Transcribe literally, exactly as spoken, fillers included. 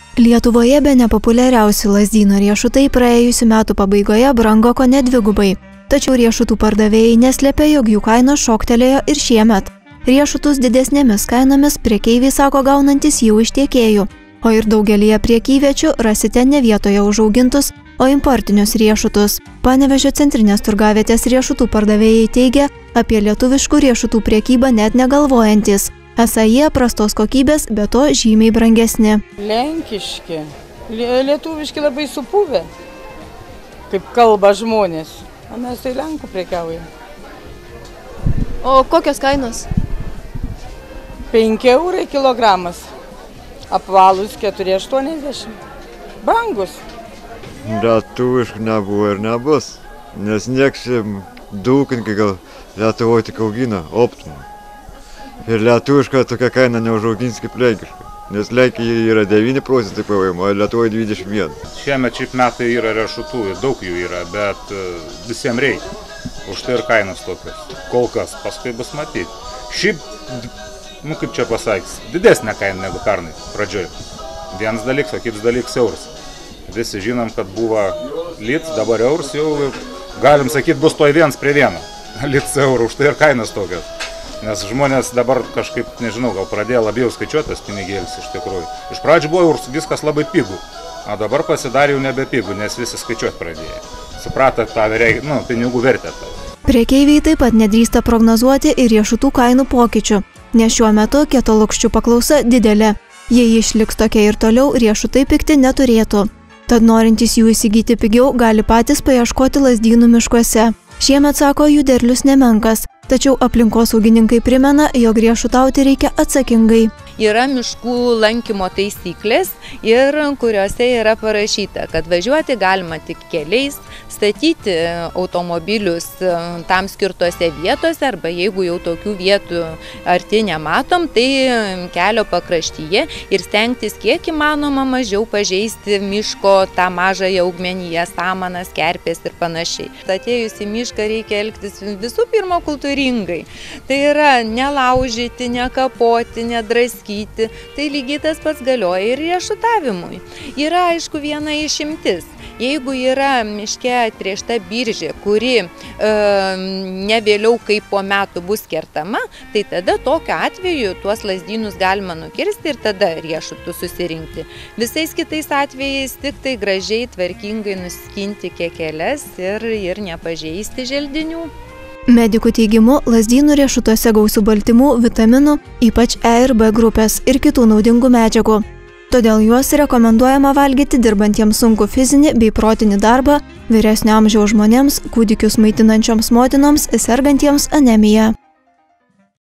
Lietuvoje be nepopuliariausi Lazdyno riešutai praėjusių metų pabaigoje brango kone dvigubai. Tačiau riešutų pardavėjai neslėpė, jog jų kainos šoktelėjo ir šiemet. Riešutus didesnėmis kainomis prekeiviai sako gaunantis jau iš tiekėjų, o ir daugelyje prekyviečių rasite ne vietoje užaugintus, o importinius riešutus. Panevėžio centrinės turgavietės riešutų pardavėjai teigia apie lietuviškų riešutų prekybą net negalvojantis. Esą jie prastos kokybės, be to žymiai brangesni. Lenkiški, lietuviški labai supuvę, kaip kalba žmonės. O mes tai lenkų prekiaujame. O kokios kainos? penki eurai kilogramas. Apvalus keturi aštuoniasdešimt. Brangus. Lietuviškų nebuvo ir nebus. Nes nieks dūkininkai gal Lietuvoje tik augina optimą. Ir lietuviška tokia kaina neužaugins kaip lenkiška. Nes Lenkija yra devyni procentai P V M, o Lietuvoje dvidešimt vienas. Šiemet šiaip metai yra riešutų ir daug jų yra, bet visiems reikia. Už tai ir kainos tokios. Kol kas, paskui bus matyti. Šiaip, nu kaip čia pasakys, didesnė kaina negu pernai pradžioj. Vienas dalykas, o kitas dalykas euras. Visi žinom, kad buvo lits, dabar euras jau, galim sakyti, bus toj viens prie vieno. Lits eurų, už tai ir kainos tokios. Nes žmonės dabar kažkaip, nežinau, gal pradėjo labiau skaičiuotas pinigėlis iš tikrųjų. Iš pradžių buvo viskas labai pigų, o dabar pasidarė jau nebe pigų, nes visi skaičiuoti pradėjo. Suprato tą nu, pinigų vertę. Prekeiviai taip pat nedrįsta prognozuoti ir riešutų kainų pokyčių, nes šiuo metu kietalukščių paklausa didelė. Jei išliks tokia ir toliau, riešutai pigti neturėtų. Tad norintys jų įsigyti pigiau gali patys paieškoti Lazdynų miškuose. Šiemet, sako, jų derlius nemenkas. Tačiau aplinkosaugininkai primena, jog riešutauti reikia atsakingai. Yra miškų lankymo taisyklės ir kuriuose yra parašyta, kad važiuoti galima tik keliais, statyti automobilius tam skirtose vietose arba jeigu jau tokių vietų arti nematom, tai kelio pakraštyje ir stengtis kiek įmanoma mažiau pažeisti miško tą mažąją augmeniją, samanas, kerpės ir panašiai. Atėjus į mišką reikia elgtis visų pirma kultūringai. Tai yra nelaužyti, nekapoti, nedraskyti. Tai lygiai tas pats galioja ir riešutavimui. Yra aišku viena išimtis. Jeigu yra miške atrėžta biržė, kuri e, ne vėliau kaip po metų bus kertama, tai tada tokiu atveju tuos lazdynus galima nukirsti ir tada riešutus susirinkti. Visais kitais atvejais tik tai gražiai, tvarkingai nuskinti kekeles ir, ir nepažeisti želdinių. Medikų teigimu, Lazdynų riešutuose gausu baltymų, vitaminų, ypač E ir B grupės ir kitų naudingų medžiagų. Todėl juos rekomenduojama valgyti dirbantiems sunkų fizinį bei protinį darbą, vyresnio amžiaus žmonėms, kūdikius maitinančioms motinoms, sergantiems anemija.